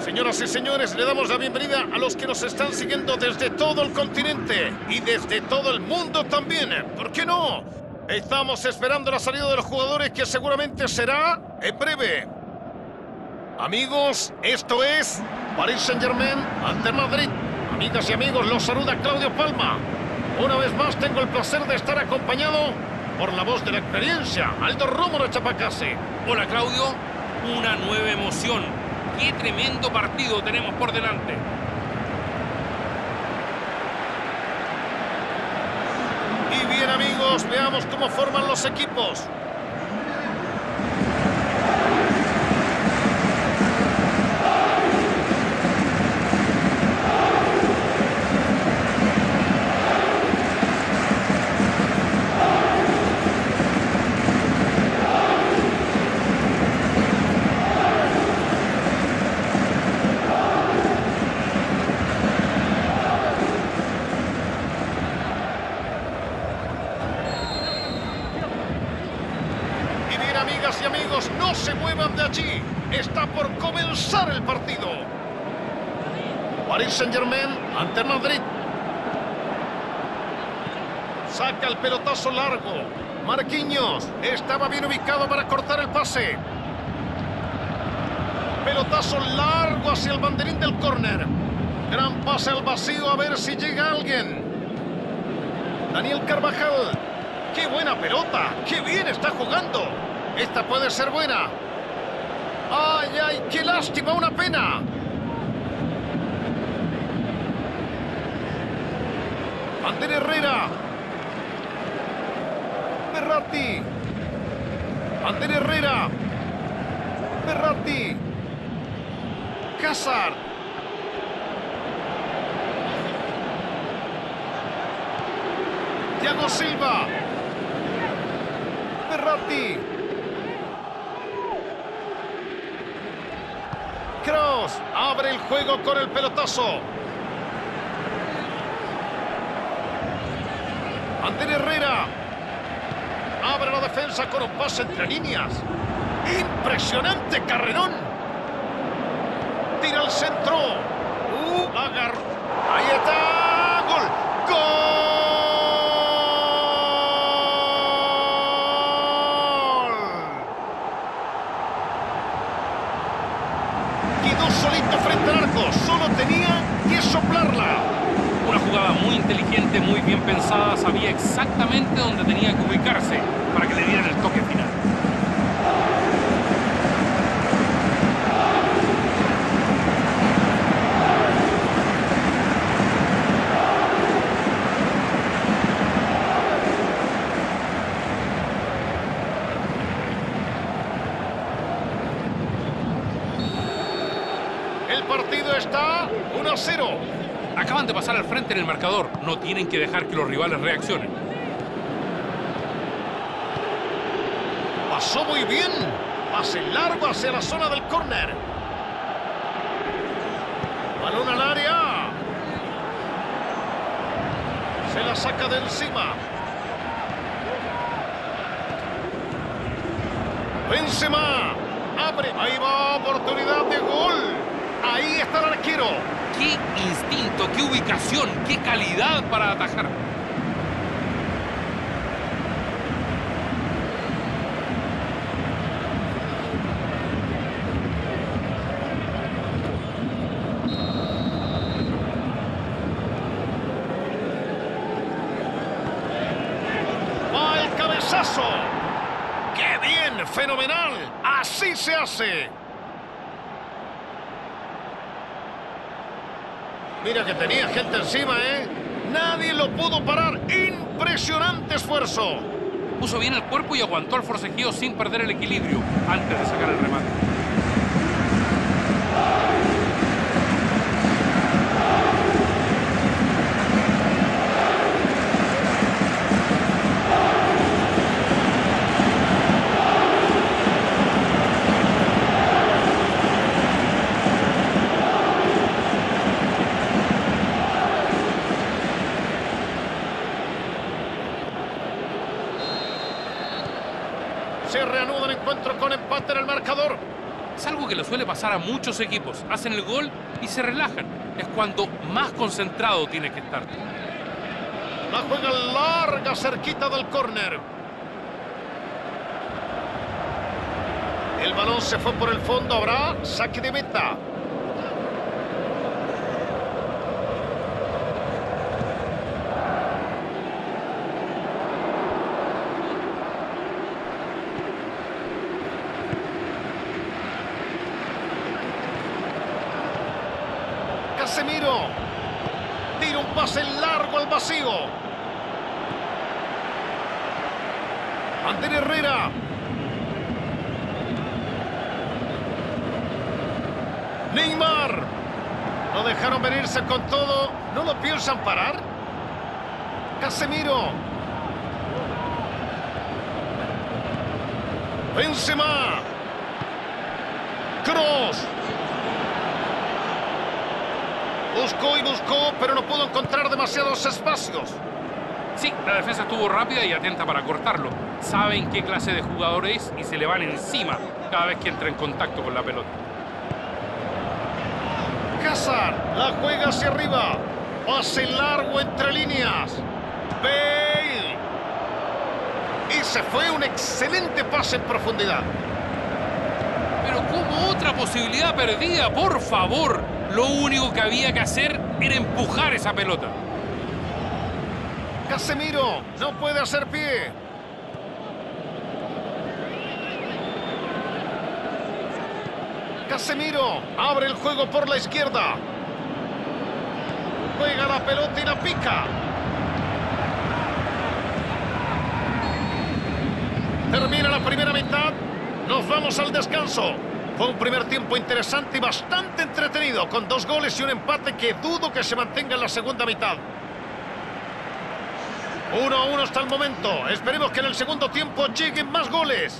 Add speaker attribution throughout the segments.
Speaker 1: Señoras y señores, le damos la bienvenida a los que nos están siguiendo desde todo el continente y desde todo el mundo también. ¿Por qué no? Estamos esperando la salida de los jugadores, que seguramente será en breve. Amigos, esto es Paris Saint-Germain ante Madrid. Amigas y amigos, los saluda Claudio Palma. Una vez más tengo el placer de estar acompañado por la voz de la experiencia, Aldo Rómulo Chapacase.
Speaker 2: Hola Claudio, una nueva emoción. ¡Qué tremendo partido tenemos por delante!
Speaker 1: Y bien amigos, veamos cómo forman los equipos. Amigas y amigos, no se muevan de allí. Está por comenzar el partido. Paris Saint-Germain ante Madrid. Saca el pelotazo largo. Marquinhos estaba bien ubicado para cortar el pase. Pelotazo largo hacia el banderín del córner. Gran pase al vacío, a ver si llega alguien. Daniel Carvajal. ¡Qué buena pelota! ¡Qué bien está jugando! Esta puede ser buena. ¡Ay, ay! ¡Qué lástima! ¡Una pena! Ander Herrera. Verratti. Ander Herrera. Verratti. Hazard. Thiago Silva. Verratti. Kroos abre el juego con el pelotazo. Ander Herrera abre la defensa con un pase entre líneas. Impresionante carrerón. Tira al centro. Agarró. Ahí está. Gol. ¡Gol! Solito frente al arco, solo tenía que soplarla.
Speaker 2: Una jugada muy inteligente, muy bien pensada, sabía exactamente dónde tenía que ubicarse para que le dieran el toque final.
Speaker 1: El partido está 1-0.
Speaker 2: Acaban de pasar al frente en el marcador. No tienen que dejar que los rivales reaccionen.
Speaker 1: Pasó muy bien. Pase largo hacia la zona del córner. Balón al área. Se la saca de encima. Benzema. Abre. Ahí va, oportunidad de gol. Ahí está el arquero.
Speaker 2: ¡Qué instinto, qué ubicación, qué calidad para atajar!
Speaker 1: ¡Va el cabezazo! ¡Qué bien! ¡Fenomenal! ¡Así se hace! Mira que tenía gente encima, ¿eh? Nadie lo pudo parar. ¡Impresionante esfuerzo!
Speaker 2: Puso bien el cuerpo y aguantó el forcejeo sin perder el equilibrio antes de sacar el remate.
Speaker 1: Se reanuda el encuentro con empate en el marcador.
Speaker 2: Es algo que le suele pasar a muchos equipos. Hacen el gol y se relajan. Es cuando más concentrado tiene que estar.
Speaker 1: La juega larga, cerquita del córner. El balón se fue por el fondo. Habrá saque de meta. Casemiro. Tira un pase largo al vacío. Ander Herrera. Neymar. Lo dejaron venirse con todo. ¿No lo piensan parar? Casemiro. Benzema. Kroos. Buscó y buscó, pero no pudo encontrar demasiados espacios.
Speaker 2: Sí, la defensa estuvo rápida y atenta para cortarlo. Saben qué clase de jugador es y se le van encima cada vez que entra en contacto con la pelota.
Speaker 1: Hazard la juega hacia arriba. Pase largo entre líneas. Bale. Y se fue un excelente pase en profundidad.
Speaker 2: Pero como otra posibilidad perdida, por favor. Lo único que había que hacer era empujar esa pelota.
Speaker 1: Casemiro no puede hacer pie. Casemiro abre el juego por la izquierda. Juega la pelota y la pica. Termina la primera mitad. Nos vamos al descanso. Fue un primer tiempo interesante y bastante entretenido, con 2 goles y un empate que dudo que se mantenga en la segunda mitad. 1-1 hasta el momento. Esperemos que en el segundo tiempo lleguen más goles.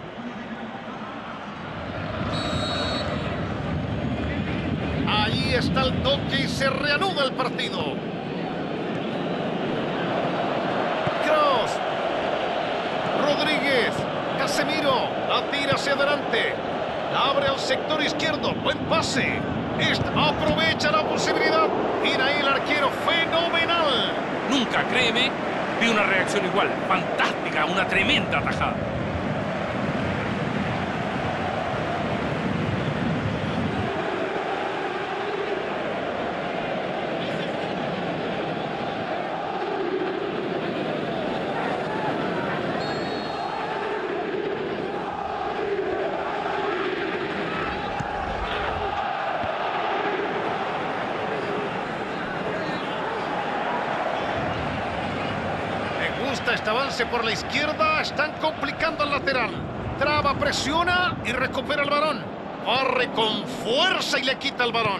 Speaker 1: Ahí está el toque y se reanuda el partido. Kroos. Rodríguez. Casemiro. La tira hacia adelante. La abre al sector izquierdo. Buen pase. Aprovecha la posibilidad. Mira ahí el arquero. Fenomenal.
Speaker 2: Nunca, créeme, vi una reacción igual. Fantástica, una tremenda atajada.
Speaker 1: Este avance por la izquierda. Están complicando el lateral. Traba, presiona y recupera el balón. Barre con fuerza y le quita el balón.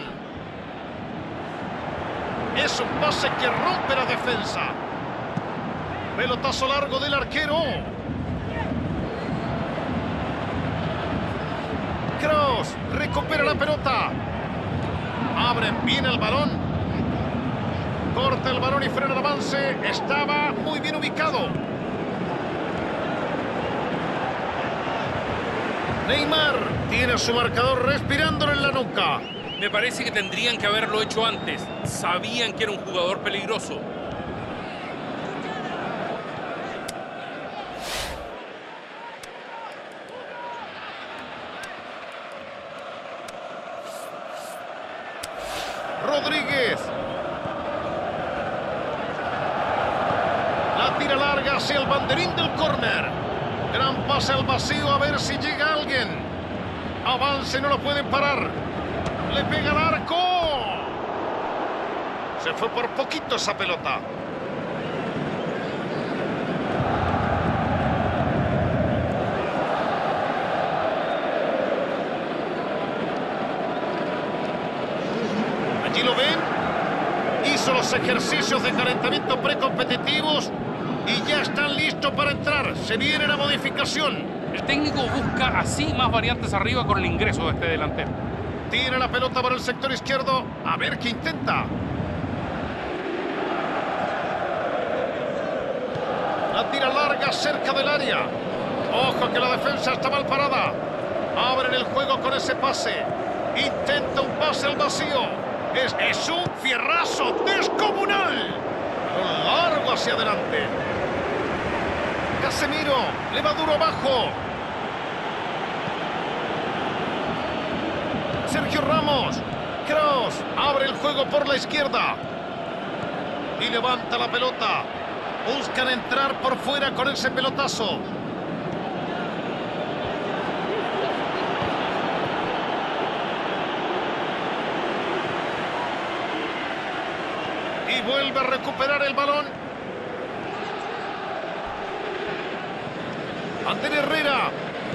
Speaker 1: Es un pase que rompe la defensa. Pelotazo largo del arquero. Kroos recupera la pelota. Abren bien el balón. Corta el balón y frena el avance. Estaba muy bien ubicado. Neymar tiene su marcador respirándolo en la nuca.
Speaker 2: Me parece que tendrían que haberlo hecho antes. Sabían que era un jugador peligroso.
Speaker 1: Rodríguez. La tira larga hacia el banderín del córner. Gran pase al vacío, a ver si llega alguien. Avance, no lo pueden parar. Le pega al arco. Se fue por poquito esa pelota. Allí lo ven. Hizo los ejercicios de calentamiento precompetitivos y ya están listos para entrar. Se viene la modificación.
Speaker 2: El técnico busca así más variantes arriba con el ingreso de este delantero.
Speaker 1: Tira la pelota para el sector izquierdo. A ver qué intenta. La tira larga cerca del área. Ojo que la defensa está mal parada. Abren el juego con ese pase. Intenta un pase al vacío. Es un fierrazo descomunal. Un largo hacia adelante. Casemiro le va duro abajo. Sergio Ramos. Kroos abre el juego por la izquierda. Y levanta la pelota. Buscan entrar por fuera con ese pelotazo. Y vuelve a recuperar el balón. Ander Herrera.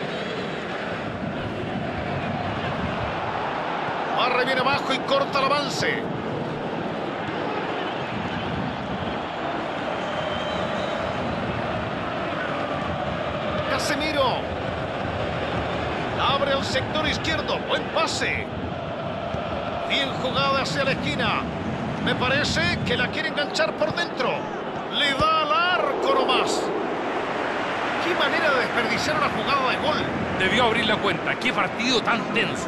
Speaker 1: Barre bien abajo y corta el avance. Casemiro. Abre al sector izquierdo. Buen pase. Bien jugada hacia la esquina. Me parece que la quiere enganchar por dentro. Le da al arco nomás. Qué manera de desperdiciar una jugada de gol.
Speaker 2: Debió abrir la cuenta. Qué partido tan tenso.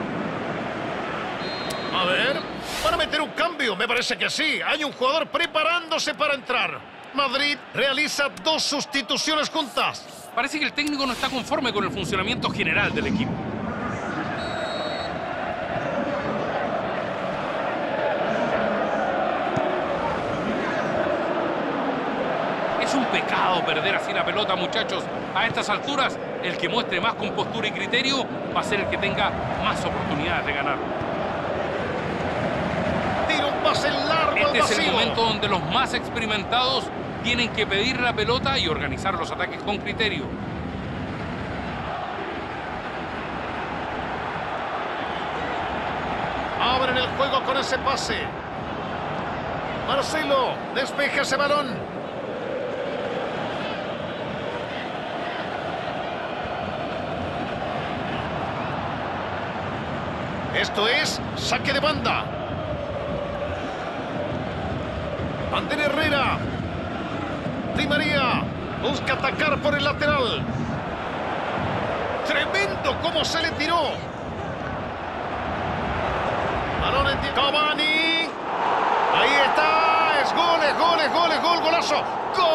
Speaker 1: A ver, ¿van a meter un cambio? Me parece que sí. Hay un jugador preparándose para entrar. Madrid realiza 2 sustituciones juntas.
Speaker 2: Parece que el técnico no está conforme con el funcionamiento general del equipo. Es un pecado perder así la pelota, muchachos. A estas alturas, el que muestre más compostura y criterio va a ser el que tenga más oportunidades de ganar.
Speaker 1: Tira un pase largo al
Speaker 2: Este es el
Speaker 1: vacío.
Speaker 2: momento donde los más experimentados tienen que pedir la pelota y organizar los ataques con criterio.
Speaker 1: Abren el juego con ese pase. Marcelo despeja ese balón. Esto es saque de banda. Ander Herrera. Di María busca atacar por el lateral. Tremendo cómo se le tiró. Balón en Cavani. Ahí está. Es gol, es gol, es gol, es gol, golazo.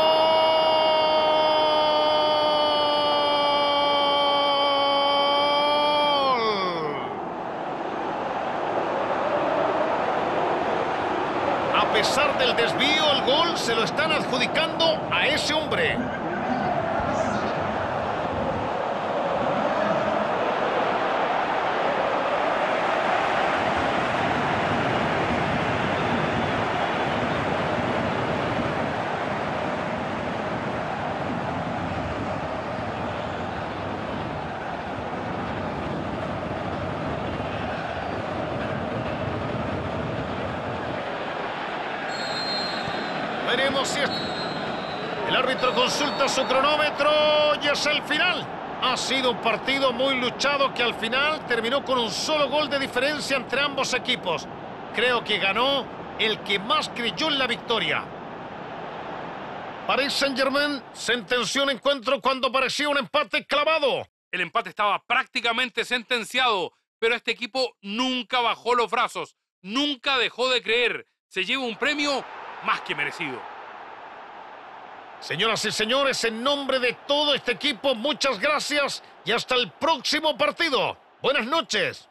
Speaker 1: A pesar del desvío, el gol se lo están adjudicando a ese hombre. Veremos si el árbitro consulta su cronómetro y es el final. Ha sido un partido muy luchado que al final terminó con un solo gol de diferencia entre ambos equipos. Creo que ganó el que más creyó en la victoria. Paris Saint-Germain sentenció un encuentro cuando parecía un empate clavado.
Speaker 2: El empate estaba prácticamente sentenciado, pero este equipo nunca bajó los brazos, nunca dejó de creer. Se lleva un premio más que merecido.
Speaker 1: Señoras y señores, en nombre de todo este equipo, muchas gracias y hasta el próximo partido. Buenas noches.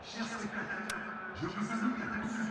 Speaker 3: Je vous invite à tous